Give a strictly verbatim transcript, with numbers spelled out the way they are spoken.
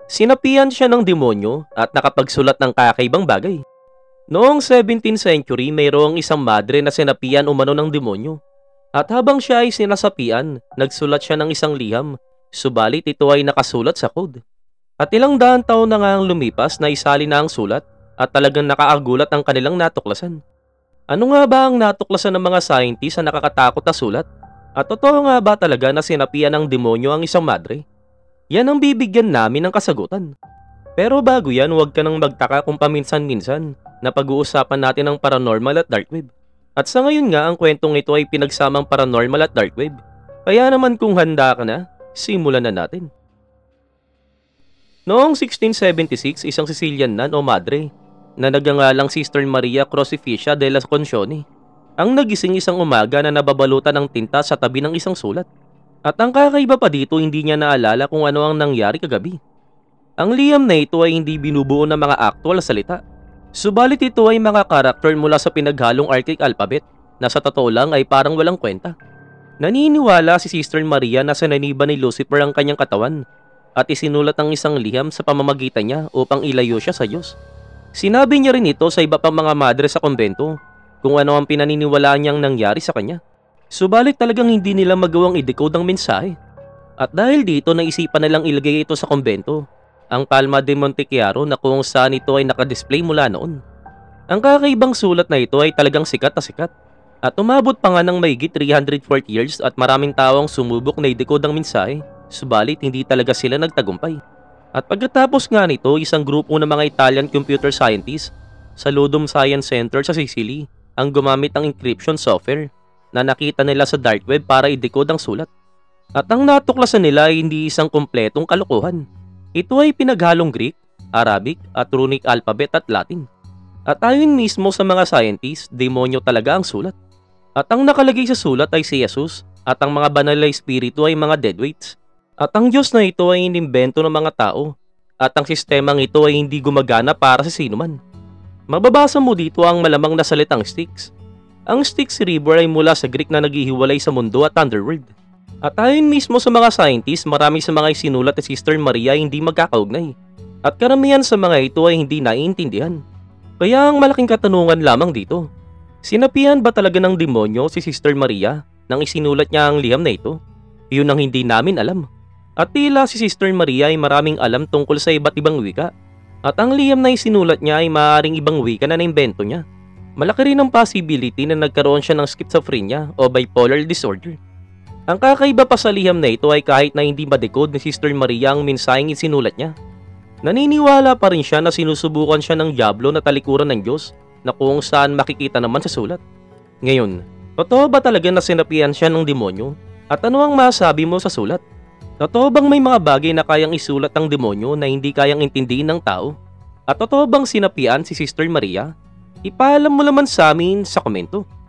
Sinapian siya ng demonyo at nakapagsulat ng kakaibang bagay. Noong seventeenth century, mayroong isang madre na sinapian umano ng demonyo. At habang siya ay sinasapian, nagsulat siya ng isang liham, subalit ito ay nakasulat sa code. At ilang daan taon na nga ang lumipas na isali na ang sulat at talagang nakaagulat ang kanilang natuklasan. Ano nga ba ang natuklasan ng mga scientists sa nakakatakot na sulat? At totoo nga ba talaga na sinapian ng demonyo ang isang madre? Yan ang bibigyan namin ng kasagutan. Pero bago yan, huwag ka nang magtaka kung paminsan-minsan na pag-uusapan natin ang paranormal at dark web. At sa ngayon nga, ang kwentong ito ay pinagsamang paranormal at dark web. Kaya naman kung handa ka na, simulan na natin. Noong sixteen seventy-six, isang Sicilian nun o madre na nagngangalang Sister Maria Crocificia della Concione ang nagising isang umaga na nababalutan ng tinta sa tabi ng isang sulat. At ang kakaiba pa dito, hindi niya naalala kung ano ang nangyari kagabi. Ang liham na ito ay hindi binubuo ng mga actual salita. Subalit ito ay mga karakter mula sa pinaghalong Archaic alphabet na sa totoo lang ay parang walang kwenta. Naniniwala si Sister Maria na sinaniba ni Lucifer ang kanyang katawan at isinulat ang isang liham sa pamamagitan niya upang ilayo siya sa Diyos. Sinabi niya rin ito sa iba pang mga madre sa kumbento kung ano ang pinaniniwalaan niyang nangyari sa kanya. Subalit talagang hindi nila magawang i-decode ang mensahe. At dahil dito naisipan nilang ilagay ito sa kumbento, ang Palma de Montechiaro na kung saan ito ay nakadisplay mula noon. Ang kakaibang sulat na ito ay talagang sikat na sikat at umabot pa nga ng mahigit three hundred forty years at maraming tao ang sumubok na i-decode ang mensahe. Subalit hindi talaga sila nagtagumpay. At pagkatapos nga nito, isang grupo ng mga Italian computer scientists sa Ludum Science Center sa Sicily ang gumamit ng encryption software na nakita nila sa dark web para i-decode ang sulat. At ang natuklasan nila ay hindi isang kumpletong kalokohan. Ito ay pinaghalong Greek, Arabic at runic alphabet at Latin. At ayon mismo sa mga scientists, demonyo talaga ang sulat. At ang nakalagay sa sulat ay si Jesus at ang mga banal na espiritu ay mga deadweights. At ang Diyos na ito ay inimbento ng mga tao at ang sistemang ito ay hindi gumagana para sa sinuman. Mababasa mo dito ang malamang na salitang Styx. Ang Styx River ay mula sa Greek na naghihiwalay sa mundo at underworld. At ayon mismo sa mga scientists, marami sa mga isinulat ni Sister Maria ay hindi magkakaugnay. At karamihan sa mga ito ay hindi naiintindihan. Kaya ang malaking katanungan lamang dito, sinapihan ba talaga ng demonyo si Sister Maria nang isinulat niya ang liham na ito? Yun ang hindi namin alam. At tila si Sister Maria ay maraming alam tungkol sa iba't ibang wika. At ang liham na isinulat niya ay maaaring ibang wika na naimbento niya. Malaki rin ang possibility na nagkaroon siya ng schizophrenia o bipolar disorder. Ang kakaiba pa sa liham na ito ay kahit na hindi ma-decode ni Sister Maria ang mensaheng isinulat niya, naniniwala pa rin siya na sinusubukan siya ng diablo na talikuran ng Diyos na kung saan makikita naman sa sulat. Ngayon, totoo ba talaga na sinapian siya ng demonyo? At ano ang masabi mo sa sulat? Totoo bang may mga bagay na kayang isulat ng demonyo na hindi kayang intindihin ng tao? At totoo bang sinapian si Sister Maria? Ipaalam mo naman sa amin sa komento.